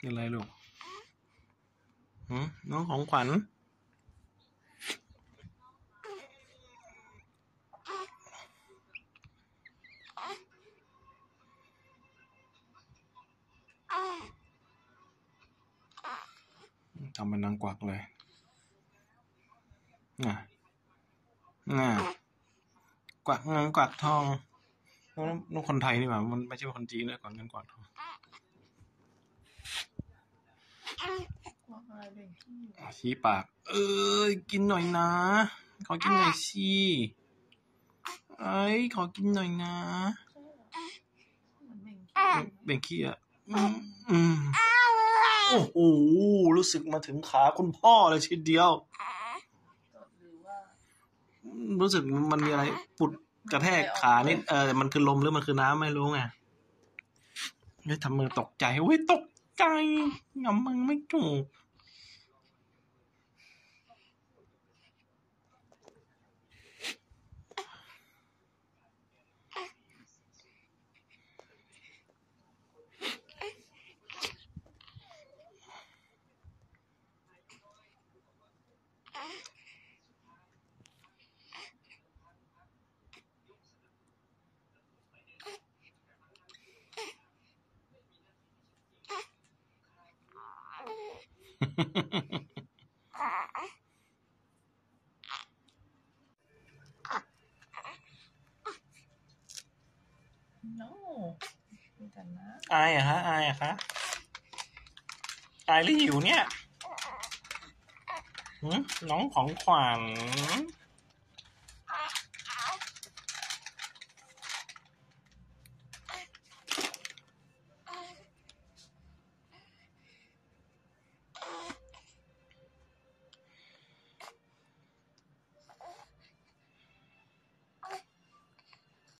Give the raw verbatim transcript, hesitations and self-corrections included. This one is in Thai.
คืออะไรลูกหืมน้องของขวัญทำเป็นนางกวักเลยน่ะน่ะกวักเงินกวักทองน้องคนไทยนี่หว่ามันไม่ใช่คนจีนเลยกวักเงินกวักทองชี้ปากเอ้ยกินหน่อยนะขอกินหน่อยสิเอ้ยขอกินหน่อยนะเบ่งขี้อ่ะอืมโอ้โหรู้สึกมาถึงขาคุณพ่อเลยทีเดียวรู้สึกมันมีอะไรปุดกระแทกขานิดเออมันคือลมหรือมันคือน้ำไม่รู้ไงเฮ้ยทำมือตกใจเฮ้ยตกใจงำมึงไม่ถูกอายอะฮะอายอะคะอายหรือหิวเนี่ยน้องของขวัญ